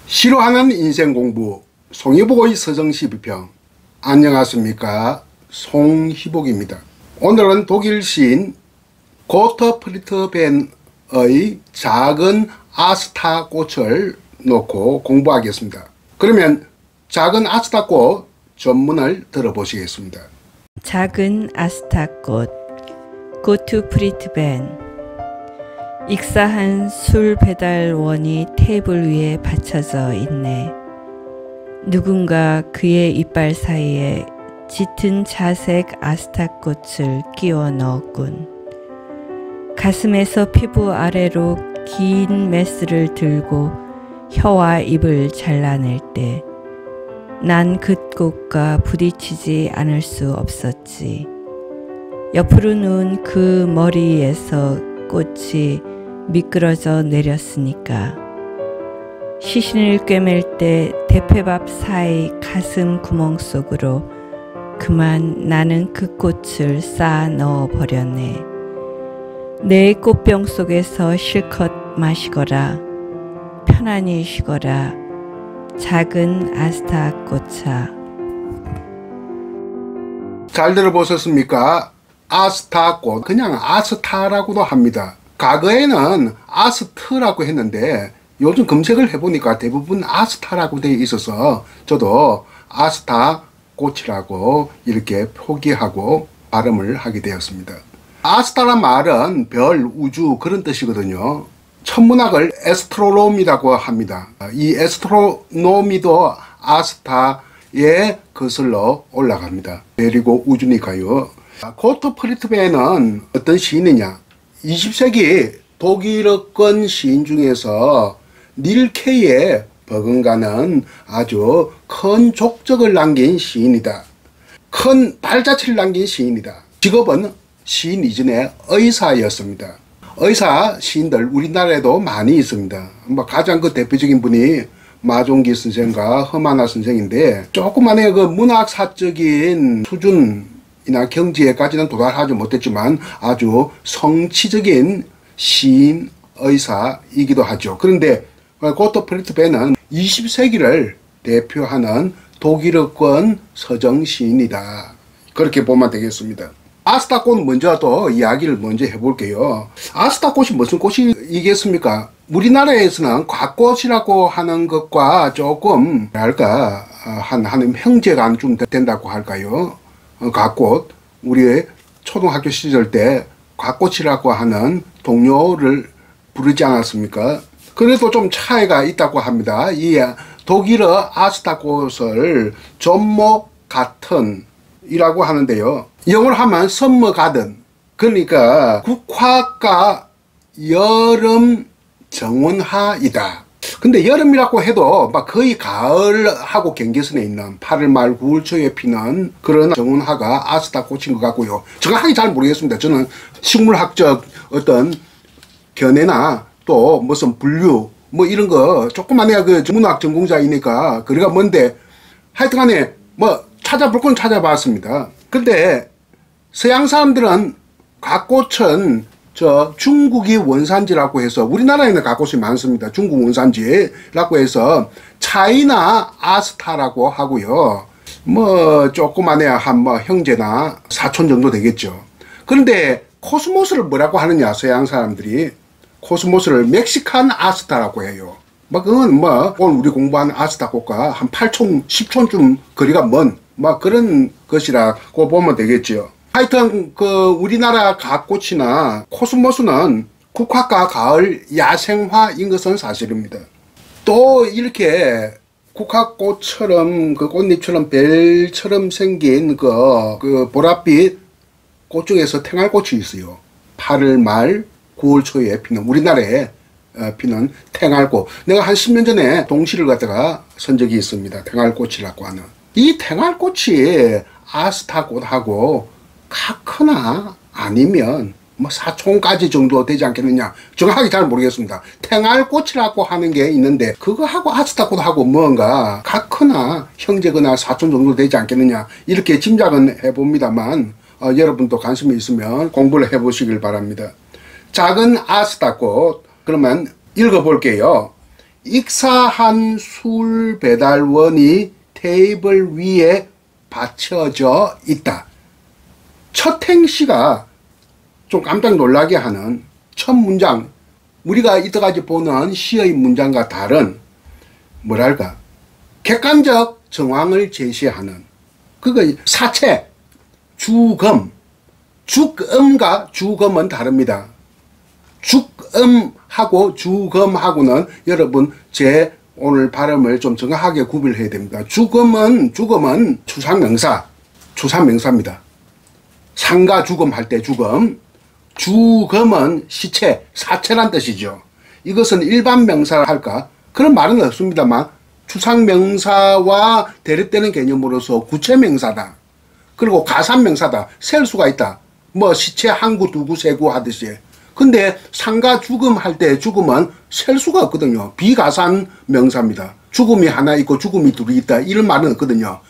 싫어하는 인생 공부 송희복의 서정 12평. 안녕하십니까, 송희복입니다. 오늘은 독일 시인 고터 프리트벤의 작은 아스타 꽃을 놓고 공부하겠습니다. 그러면 작은 아스타 꽃 전문을 들어보시겠습니다. 작은 아스타 꽃, 고트 프리트벤. 익사한 술 배달원이 테이블 위에 받쳐져 있네. 누군가 그의 이빨 사이에 짙은 자색 아스타꽃을 끼워 넣었군. 가슴에서 피부 아래로 긴 메스를 들고 혀와 입을 잘라낼 때 난 그 꽃과 부딪히지 않을 수 없었지. 옆으로 누운 그 머리에서 꽃이 미끄러져 내렸으니까. 시신을 꿰맬 때 대패밥 사이 가슴 구멍 속으로 그만 나는 그 꽃을 쌓아 넣어 버렸네. 내 꽃병 속에서 실컷 마시거라. 편안히 쉬거라. 작은 아스타 꽃아. 잘 들어보셨습니까? 아스타 꽃, 그냥 아스타라고도 합니다. 과거에는 아스트라고 했는데 요즘 검색을 해보니까 대부분 아스타라고 되어 있어서 저도 아스타 꽃이라고 이렇게 표기하고 발음을 하게 되었습니다. 아스타란 말은 별, 우주 그런 뜻이거든요. 천문학을 에스트로놈이라고 합니다. 이 에스트로노미도 아스타에 거슬러 올라갑니다. 별이고 우주니까요. 고트 프리트벤은 어떤 시인이냐? 20세기 독일어권 시인 중에서 닐케에 버금가는 아주 큰 족적을 남긴 시인이다. 큰 발자취를 남긴 시인이다. 직업은 시인 이전에 의사였습니다. 의사 시인들 우리나라에도 많이 있습니다. 가장 그 대표적인 분이 마종기 선생과 허마나 선생인데 조그만의 그 문학사적인 수준이나 경지에까지는 도달하지 못했지만 아주 성취적인 시인, 의사이기도 하죠. 그런데 고트 프리트벤은 20세기를 대표하는 독일어권 서정 시인이다. 그렇게 보면 되겠습니다. 아스타 꽃 먼저 또 이야기를 먼저 해볼게요. 아스타 꽃이 무슨 꽃이겠습니까? 우리나라에서는 곽꽃이라고 하는 것과 조금 뭐랄까 한 형제가 좀 된다고 할까요? 곽꽃, 우리 초등학교 시절 때 곽꽃이라고 하는 동료를 부르지 않았습니까? 그래도 좀 차이가 있다고 합니다. 이 독일어 아스타 꽃을 전목 같은 이라고 하는데요. 영어로 하면 썸머 가든, 그러니까 국화가 여름 정원화이다. 근데 여름이라고 해도 막 거의 가을하고 경계선에 있는 8월 말 9월 초에 피는 그런 정원화가 아스타 꽃인 것 같고요. 정확하게 잘 모르겠습니다. 저는 식물학적 어떤 견해나 또 무슨 분류 뭐 이런 거 조금만 내가 그 문학 전공자이니까 그래가 뭔데 하여튼간에 뭐 찾아볼 건 찾아봤습니다. 근데 서양 사람들은 곽꽃은 저 중국이 원산지라고 해서 우리나라에는 곽꽃이 많습니다. 중국 원산지라고 해서 차이나 아스타라고 하고요. 뭐 조그만해야 한 뭐 형제나 사촌 정도 되겠죠. 그런데 코스모스를 뭐라고 하느냐, 서양 사람들이 코스모스를 멕시칸 아스타라고 해요. 뭐 그건 뭐 오늘 우리 공부한 아스타 꽃과 한 8촌, 10촌쯤 거리가 먼 뭐 그런 것이라고 보면 되겠죠. 하여튼 그 우리나라 갓꽃이나 코스모스는 국화가 가을 야생화인 것은 사실입니다. 또 이렇게 국화꽃처럼 그 꽃잎처럼 별처럼 생긴 그 보랏빛 꽃 중에서 탱알꽃이 있어요. 8월 말 9월 초에 피는 우리나라에 피는 탱알꽃. 내가 한 10년 전에 동시를 갖다가 선 적이 있습니다. 탱알꽃이라고 하는. 이 탱알꽃이 아스타꽃하고 같거나 아니면 뭐 사촌까지 정도 되지 않겠느냐, 정확하게 잘 모르겠습니다. 탱알꽃이라고 하는 게 있는데 그거하고 아스타꽃하고 뭔가 같거나 형제거나 사촌 정도 되지 않겠느냐, 이렇게 짐작은 해봅니다만 여러분도 관심이 있으면 공부를 해보시길 바랍니다. 작은 아스타꽃, 그러면 읽어볼게요. 익사한 술 배달원이 테이블 위에 받쳐져 있다. 첫 행시가 좀 깜짝 놀라게 하는 첫 문장, 우리가 이때까지 보는 시의 문장과 다른 뭐랄까 객관적 정황을 제시하는 그거 사체, 주금, 죽음과 주금은 다릅니다. 죽음하고 주금하고는 여러분 제 오늘 발음을 좀 정확하게 구별해야 됩니다. 죽음은 추상명사입니다. 상가 죽음 할 때 죽음, 주금은 시체, 사체란 뜻이죠. 이것은 일반 명사를 할까? 그런 말은 없습니다만 추상명사와 대립되는 개념으로서 구체명사다. 그리고 가산명사다. 셀 수가 있다. 뭐 시체 한 구, 두 구, 세 구 하듯이. 근데 상가 죽음 할 때 죽음은 셀 수가 없거든요. 비가산 명사입니다. 죽음이 하나 있고 죽음이 둘이 있다. 이런 말은 없거든요.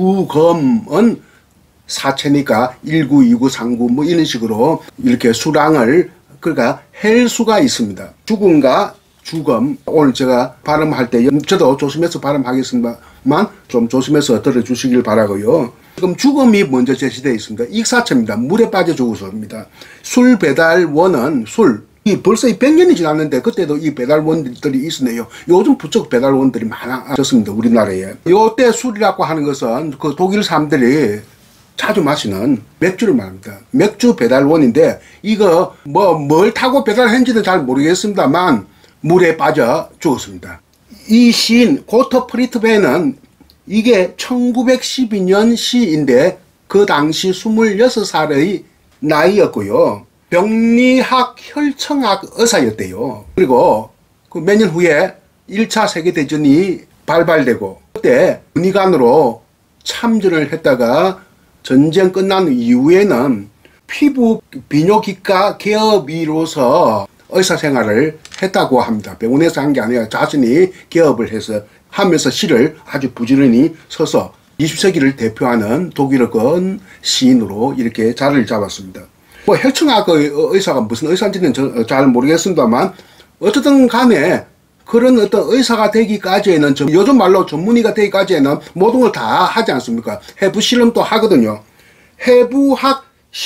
주금은 사체니까 1구, 2구, 3구 뭐 이런 식으로 이렇게 수량을 그러니까 헬 수가 있습니다. 죽음과 주금 오늘 제가 발음할 때 저도 조심해서 발음하겠습니다만 좀 조심해서 들어주시길 바라고요. 지금 죽음이 먼저 제시되어 있습니다. 익사체입니다. 물에 빠져 죽었습니다. 술 배달원은 벌써 100년이 지났는데 그때도 이 배달원들이 있었네요. 요즘 부쩍 배달원들이 많아졌습니다. 우리나라에. 요때 술이라고 하는 것은 그 독일 사람들이 자주 마시는 맥주를 말합니다. 맥주 배달원인데 이거 뭘 타고 배달했는지는 잘 모르겠습니다만 물에 빠져 죽었습니다. 이 시인 고터 프리트베는 이게 1912년 시인데 그 당시 26살의 나이였고요. 병리학 혈청학 의사였대요. 그리고 그 몇 년 후에 1차 세계대전이 발발되고 그때 군의관으로 참전을 했다가 전쟁 끝난 이후에는 피부 비뇨기과 개업이로서 의사생활을 했다고 합니다. 병원에서 한 게 아니라 자신이 개업을 해서 하면서 시를 아주 부지런히 써서 20세기를 대표하는 독일어권 시인으로 이렇게 자리를 잡았습니다. 뭐 혈청학의 의사가 무슨 의사인지는 잘 모르겠습니다만 어쨌든 간에 그런 어떤 의사가 되기까지에는 요즘 말로 전문의가 되기까지에는 모든 걸 다 하지 않습니까? 해부 실험도 하거든요. 해부학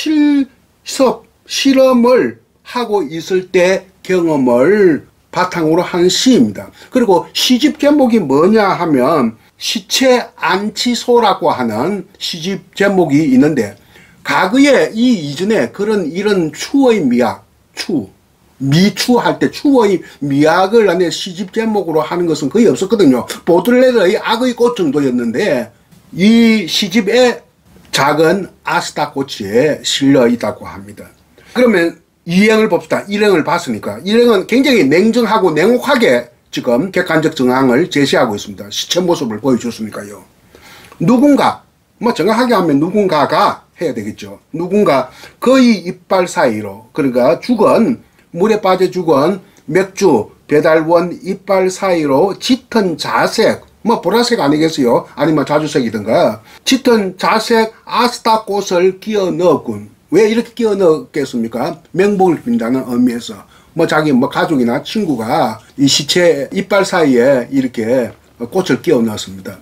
실험을 하고 있을 때 경험을 바탕으로 한 시입니다. 그리고 시집 제목이 뭐냐 하면 시체 안치소라고 하는 시집 제목이 있는데 과거에 이 이전에 이런 추의 미학, 미추할 때 추의 미학을 안에 시집 제목으로 하는 것은 거의 없었거든요. 보들레르의 악의 꽃 정도였는데 이 시집에 작은 아스타 꽃이 실려 있다고 합니다. 그러면 일행을 봅시다. 일행을 봤으니까 일행은 굉장히 냉정하고 냉혹하게 지금 객관적 정황을 제시하고 있습니다. 시체 모습을 보여줬으니까요. 누군가 정확하게 하면 누군가가 해야 되겠죠. 누군가 거의 이빨 사이로 그러니까 물에 빠져 죽은 맥주 배달원 이빨 사이로 짙은 자색 보라색 아니겠어요? 아니면 자주색이든가 짙은 자색 아스타 꽃을 끼워 넣었군. 왜 이렇게 끼워 넣었겠습니까? 명복을 빈다는 의미에서 자기 가족이나 친구가 이 시체 이빨 사이에 이렇게 꽃을 끼워 넣었습니다.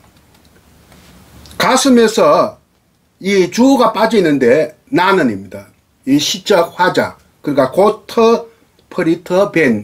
가슴에서 이 주어가 빠져 있는데 나는입니다. 이 시적 화자 그러니까 고터 프리터 벤이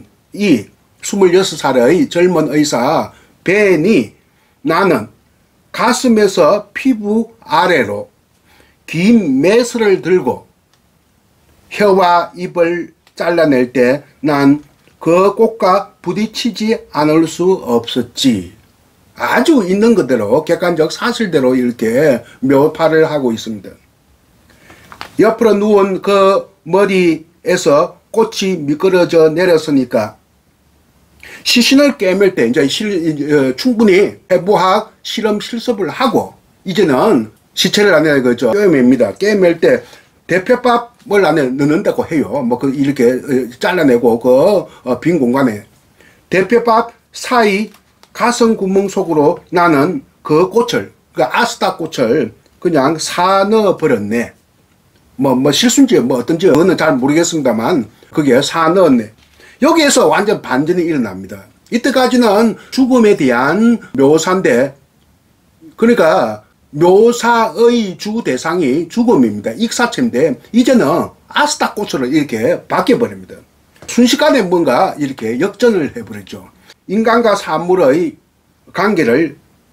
26살의 젊은 의사 벤이 나는 가슴에서 피부 아래로 긴 메스를 들고 혀와 입을 잘라낼 때 난 그 꽃과 부딪히지 않을 수 없었지. 아주 있는 그대로 객관적 사실대로 이렇게 묘파를 하고 있습니다. 옆으로 누운 그 머리에서 꽃이 미끄러져 내렸으니까 시신을 깨맬 때 이제 충분히 해부학 실험 실습을 하고 이제는 시체를 안에 꿰맵니다. 깨맬 때 대패밥을 안에 넣는다고 해요. 이렇게 잘라내고 빈 공간에 대패밥 사이 가슴 구멍 속으로 나는 그 꽃을 아스타 꽃을 그냥 사 넣어 버렸네. 실수인지 어떤지 그거는 잘 모르겠습니다만 거기에 사 넣었네. 여기에서 완전 반전이 일어납니다. 이때까지는 죽음에 대한 묘사인데, 그러니까 묘사의 주 대상이 죽음입니다. 익사체인데 이제는 아스타코스로 이렇게 바뀌어버립니다. 순식간에 뭔가 이렇게 역전을 해버렸죠. 인간과 사물의 관계를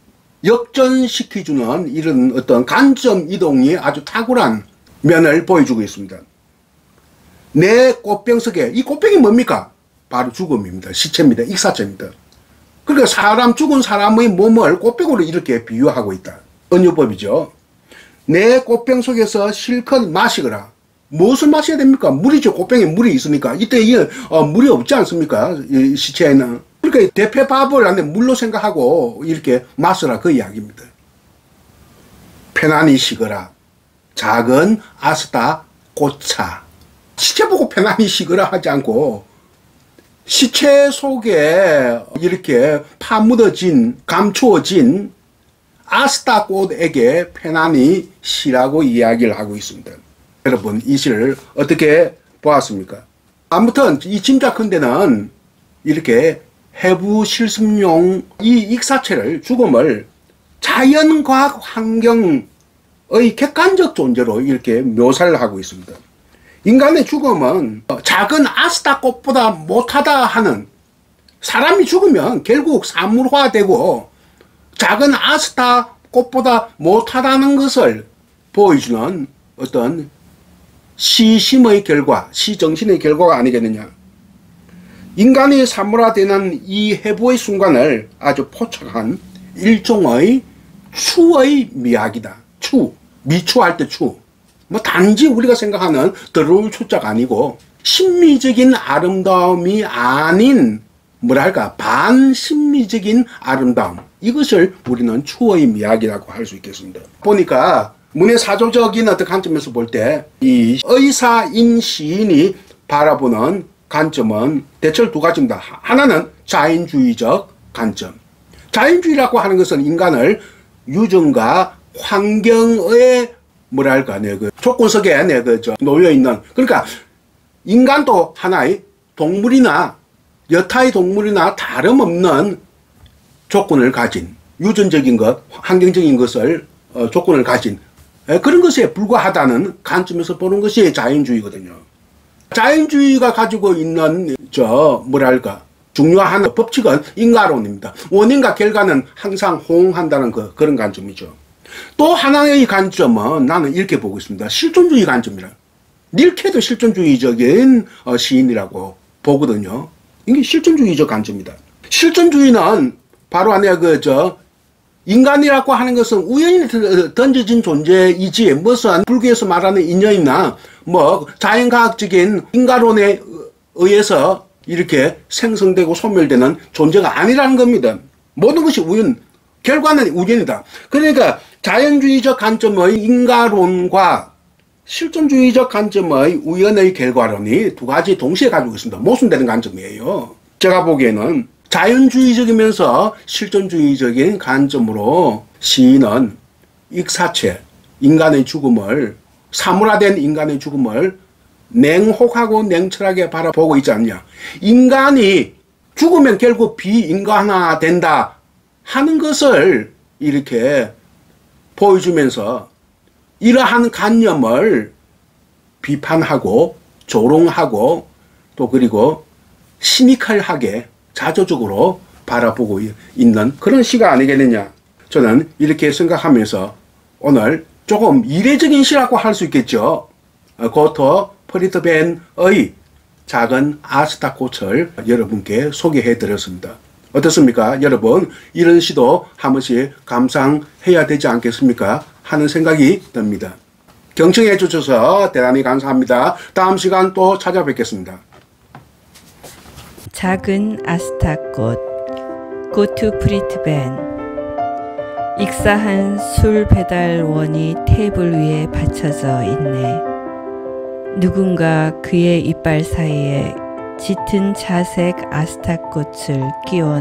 역전시켜주는 이런 어떤 관점 이동이 아주 탁월한 면을 보여주고 있습니다. 내 꽃병 속에, 이 꽃병이 뭡니까? 바로 죽음입니다. 시체입니다. 익사체입니다. 그러니까 죽은 사람의 몸을 꽃병으로 이렇게 비유하고 있다. 은유법이죠. 내 꽃병 속에서 실컷 마시거라. 무엇을 마셔야 됩니까? 물이죠. 꽃병에 물이 있으니까. 이때 물이 없지 않습니까? 이 시체에는. 그러니까 대패밥을 안에 물로 생각하고 이렇게 마시라 그 이야기입니다. 편안히 쉬거라. 작은 아스타 꽃차. 시체 보고 편안히 쉬거라 하지 않고 시체 속에 이렇게 파묻어진, 감추어진 아스타 꽃에게 편안히 쉬라고 이야기를 하고 있습니다. 여러분, 이 시를 어떻게 보았습니까? 아무튼 이 짐작컨대는 이렇게 해부 실습용 이 익사체를, 죽음을 자연과학 환경의 객관적 존재로 이렇게 묘사를 하고 있습니다. 인간의 죽음은 작은 아스타 꽃보다 못하다 하는, 사람이 죽으면 결국 사물화되고 작은 아스타 꽃보다 못하다는 것을 보여주는 어떤 시심의 결과, 시정신의 결과가 아니겠느냐. 인간이 사물화되는 이 해부의 순간을 아주 포착한 일종의 추의 미학이다. 추, 미추할 때 추. 뭐 단지 우리가 생각하는 더러울 추자가 아니고 심미적인 아름다움이 아닌 뭐랄까 반심미적인 아름다움, 이것을 우리는 추의 미학이라고 할 수 있겠습니다. 보니까 문해사조적인 어떤 관점에서 볼 때 이 의사인 시인이 바라보는 관점은 대체로 두 가지입니다. 하나는 자연주의적 관점. 자연주의라고 하는 것은 인간을 유전과 환경의 뭐랄까, 그 조건 속에 놓여 있는, 그러니까 인간도 하나의 동물이나 여타의 동물이나 다름없는 조건을 가진, 유전적인 것, 환경적인 것을 조건을 가진 그런 것에 불과하다는 관점에서 보는 것이 자연주의거든요. 자연주의가 가지고 있는 뭐랄까 중요한 법칙은 인과론입니다. 원인과 결과는 항상 호응한다는 그런 관점이죠. 또 하나의 관점은 나는 이렇게 보고 있습니다. 실존주의 관점이라. 닐케도 실존주의적인 시인이라고 보거든요. 이게 실존주의적 관점이다. 실존주의는 바로 안에 인간이라고 하는 것은 우연히 던져진 존재이지 무슨 불교에서 말하는 인연이나 뭐 자연과학적인 인과론에 의해서 이렇게 생성되고 소멸되는 존재가 아니라는 겁니다. 모든 것이 우연, 결과는 우연이다. 그러니까 자연주의적 관점의 인과론과 실존주의적 관점의 우연의 결과론이 두 가지 동시에 가지고 있습니다. 모순되는 관점이에요. 제가 보기에는 자연주의적이면서 실존주의적인 관점으로 시인은 익사체, 인간의 죽음을, 사물화된 인간의 죽음을 냉혹하고 냉철하게 바라보고 있지 않냐. 인간이 죽으면 결국 비인간화 된다 하는 것을 이렇게 보여주면서 이러한 관념을 비판하고 조롱하고 또 그리고 시니컬하게 자조적으로 바라보고 있는 그런 시가 아니겠느냐. 저는 이렇게 생각하면서 오늘 조금 이례적인 시라고 할 수 있겠죠. 고토 프리트벤의 작은 아스타 꽃을 여러분께 소개해 드렸습니다. 어떻습니까? 여러분, 이런 시도 한 번씩 감상해야 되지 않겠습니까? 하는 생각이 듭니다. 경청해 주셔서 대단히 감사합니다. 다음 시간 또 찾아뵙겠습니다. 작은 아스타꽃, 고투 프리트벤. 익사한 술 배달원이 테이블 위에 받쳐져 있네. 누군가 그의 이빨 사이에 짙은 자색 아스타꽃을 끼워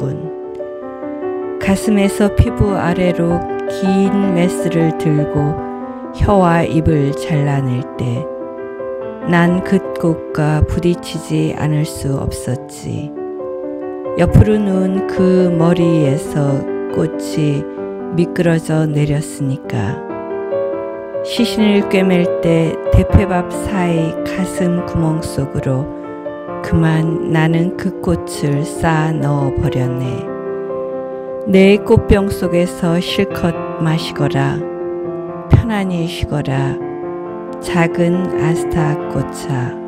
넣었군. 가슴에서 피부 아래로 긴 메스를 들고 혀와 입을 잘라낼 때 난 그 꽃과 부딪히지 않을 수 없었지. 옆으로 누운 그 머리에서 꽃이 미끄러져 내렸으니까. 시신을 꿰맬 때 대패밥 사이 가슴 구멍 속으로 그만 나는 그 꽃을 쌓아 넣어 버렸네. 내 꽃병 속에서 실컷 마시거라. 편안히 쉬거라. 작은 아스타 꽃아.